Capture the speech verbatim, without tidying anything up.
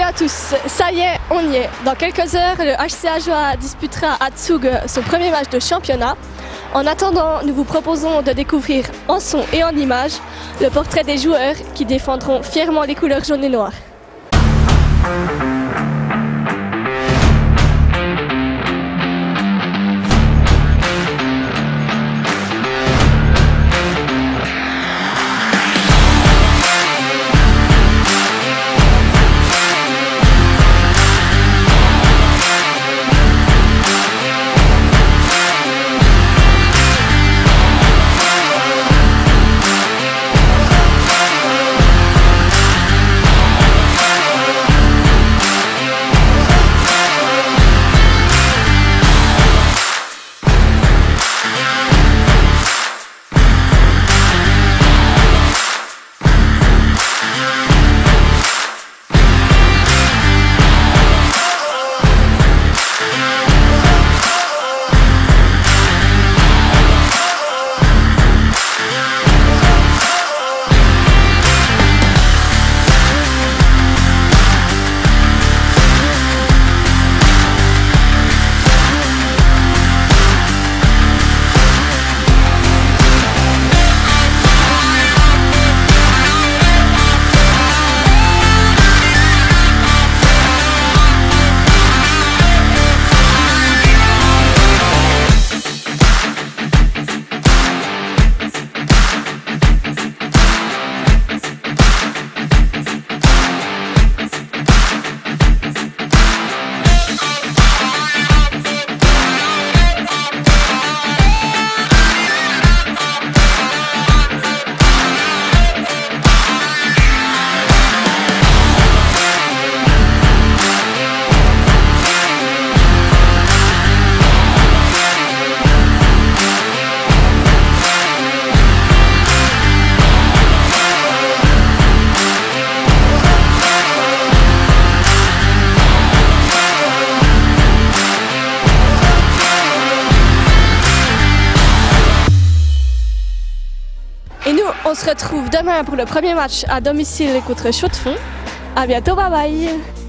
à tous, ça y est, on y est. Dans quelques heures, le H C Ajoie disputera à Zug son premier match de championnat. En attendant, nous vous proposons de découvrir en son et en images le portrait des joueurs qui défendront fièrement les couleurs jaunes et noires. Et nous, on se retrouve demain pour le premier match à domicile contre Chaux-de-Fonds. À bientôt, bye bye!